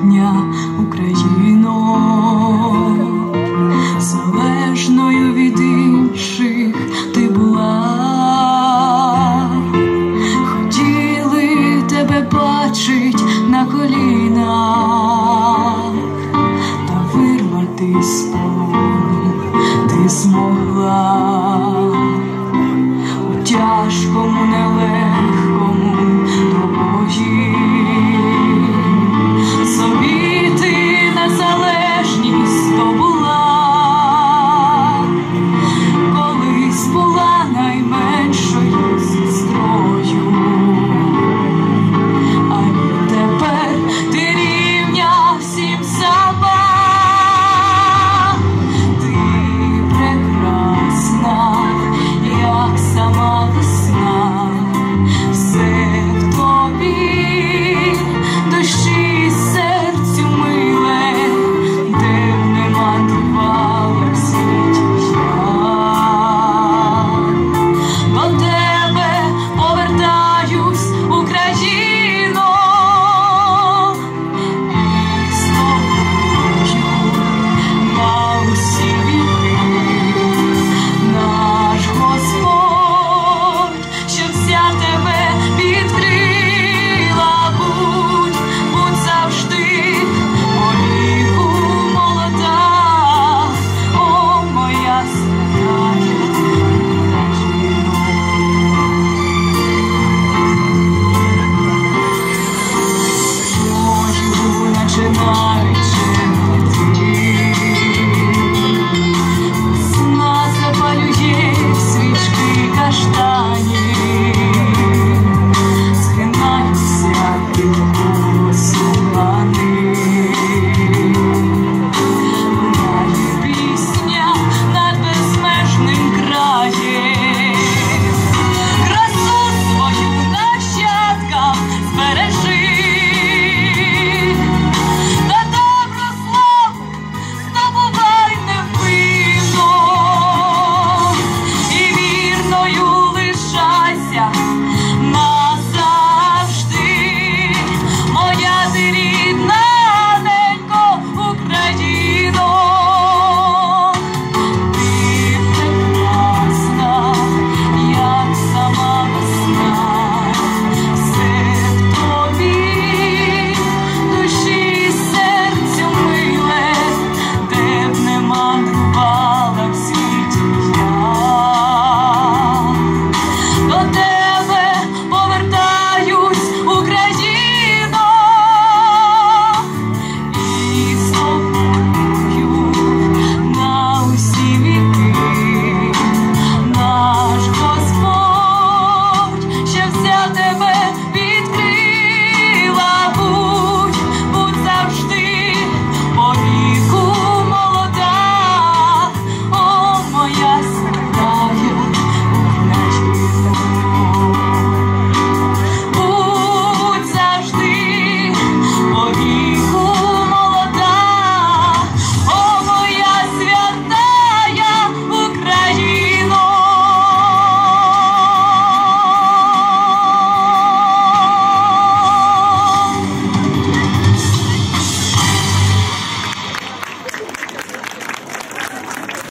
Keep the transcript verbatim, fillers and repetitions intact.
могутня Україно, залежною від інших ти була. Хотіли тебе бачить на колінах, та вирвати з полону ти змогла. У тяжкому, нелегкому тобою собі ти незалежність здобула. Колись була найменшою сестрою, а тепер ти рівня всім собак. Ти прекрасна, як сама весна, все в тобі, душі, серцю миле, де б не мандрувала в світі я. До тебе повертаюсь, Україно, і з тобою на усі віки наш Господь, щоб вся тебе відкрила. Будь, будь завжди повіку молода, о моя святая Україно. Бою начинаю